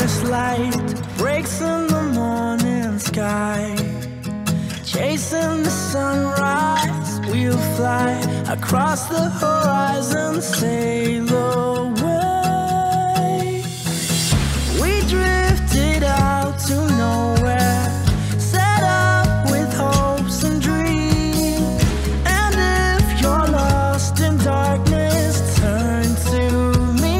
first light breaks in the morning sky. Chasing the sunrise, we'll fly across the horizon, sail away. We drifted out to nowhere, set up with hopes and dreams. And if you're lost in darkness, turn to me.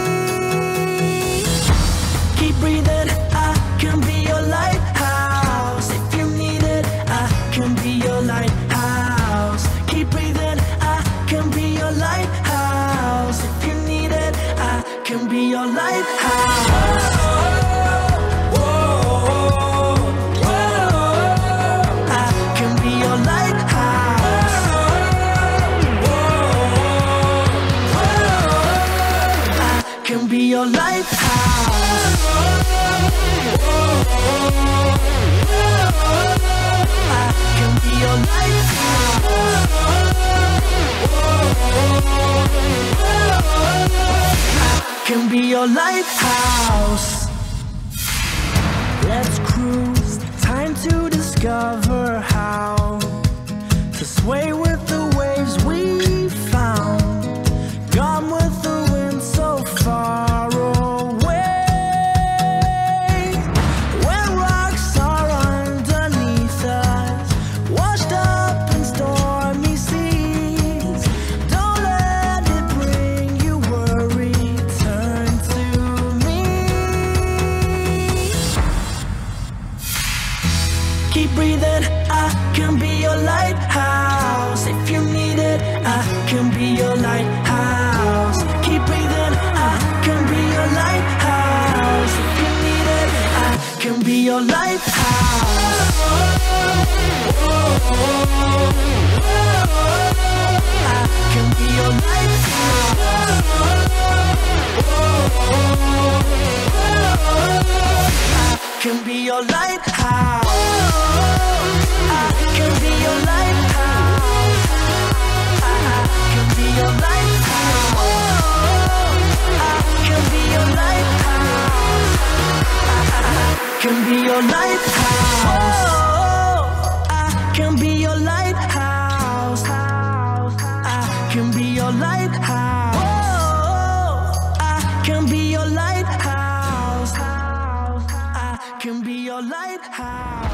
Keep breathing, I can be your lighthouse. If you need it, I can be your lighthouse. Keep breathing, I can be your lighthouse. If you need it, I can be your lighthouse. Your lighthouse. I can be your lighthouse. I can be your lighthouse. Let's cruise, time to discover how to sway with the waves we found. Gone with the wind so far. Keep breathing, I can be your lighthouse. If you need it, I can be your lighthouse. Keep breathing, I can be your lighthouse. If you need it, I can be your lighthouse. I can be your lighthouse. I can be your lighthouse. I can be your lighthouse. I can be your lighthouse. I can be your lighthouse. I can be your lighthouse. I can be your lighthouse. I can be your lighthouse. I can be your lighthouse. I can be your lighthouse.